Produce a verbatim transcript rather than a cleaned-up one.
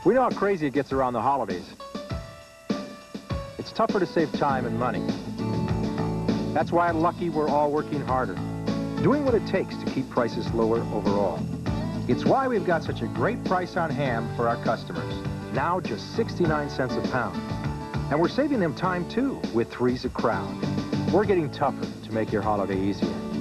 We know how crazy it gets around the holidays. It's tougher to save time and money. That's why at Lucky we're all working harder, doing what it takes to keep prices lower overall. It's why we've got such a great price on ham for our customers. Now just sixty-nine cents a pound. And we're saving them time too with Three's a Crowd. We're getting tougher to make your holiday easier.